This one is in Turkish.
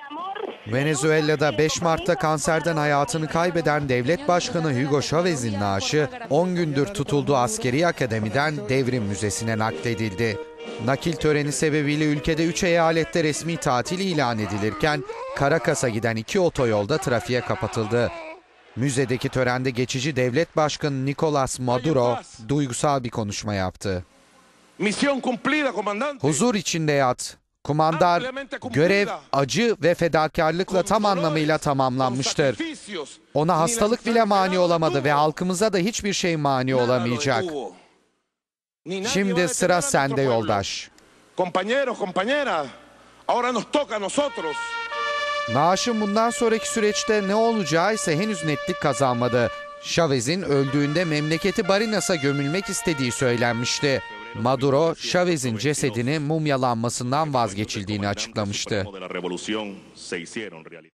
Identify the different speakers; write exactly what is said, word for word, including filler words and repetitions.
Speaker 1: Venezuela'da beş Mart'ta kanserden hayatını kaybeden devlet başkanı Hugo Chávez'in naaşı on gündür tutulduğu askeri akademiden devrim müzesine nakledildi. Nakil töreni sebebiyle ülkede üç eyalette resmi tatil ilan edilirken Caracas'a giden iki otoyolda trafiğe kapatıldı. Müzedeki törende geçici devlet başkanı Nicolás Maduro duygusal bir konuşma yaptı. Huzur içinde yat. Kumandar, görev, acı ve fedakarlıkla tam anlamıyla tamamlanmıştır. Ona hastalık bile mani olamadı ve halkımıza da hiçbir şey mani olamayacak. Şimdi sıra sende yoldaş. Naaş'ın bundan sonraki süreçte ne olacağı ise henüz netlik kazanmadı. Chávez'in öldüğünde memleketi Barinas'a gömülmek istediği söylenmişti. Maduro, Chávez'in cesedini mumyalanmasından vazgeçildiğini açıklamıştı.